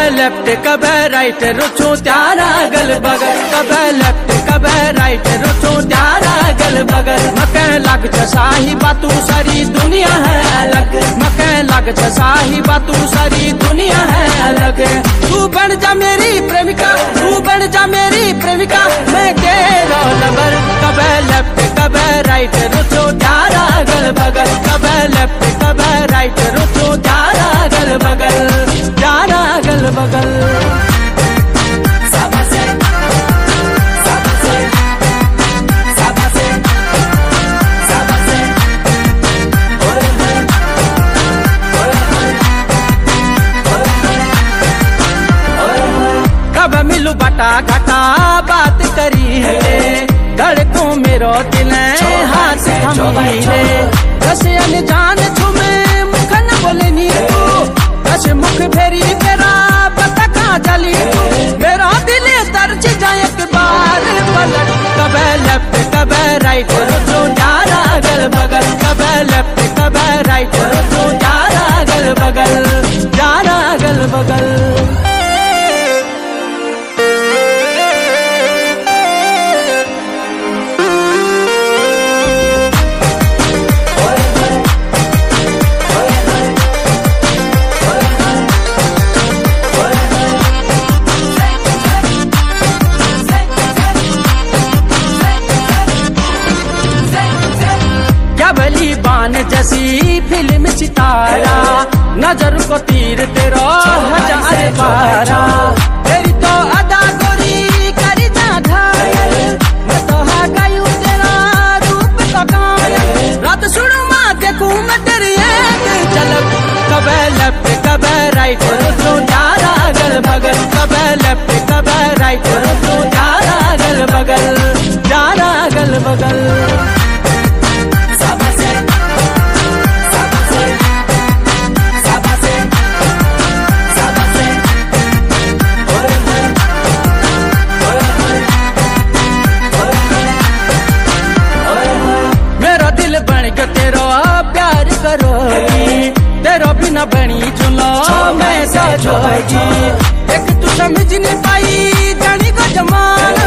Left कबे right रुचो त्यारा गल बगल, कबे लेफ्ट कबे राइट रुचो त्यारा गल बगल। मके लग साही बातू सारी दुनिया है अलग, मके लग साही बातू सारी दुनिया है अलग। तू बन जा मेरी प्रेमिका, तू बन जा मेरी प्रेमिका, मैं तेरा लवर। कबे लेफ्ट कबे राइट रुचो त्यारा गल बगल, कबे लेफ्ट कबे राइट रुचो त्यारा गल बगल, त्यारा गल बगल। कब मिलू बटा घटा बात करी है, धड़कों मेरो दिल हाथ थमी रे। दस अनजान छुमे मुख न बोले नी तू, दस मुख फेरी तेरा पता कहाँ चली तू। मेरा दिल तरज जाए एक बार पलट, कबे लेफ्ट कबे राइट रुचो त्यारा गल बगल, कबे लेफ्ट कबे राइट रुचो त्यारा गल बगल, त्यारा गल बगल। बान जैसी फिल्म सितारा, नजर को तीर तेरा 1000 बारा। तेरी तो अदा गोरी करी जा घायल, मैं तो हा गयू तेरा रूप तो कायल। रात सुनू माँ देखूं मैं तेरी एक झलक, कबे लेफ्ट कबे राइट रुचो त्यारा गल बगल, कबे लेफ्ट कबे राइट रुचो त्यारा गल बगल, त्यारा गल बगल। तेरा प्यार करोगी, तेरा बिना बनी चुनो मैं सजोगी। एक तू समझ नहीं पाई जानी का जमाना,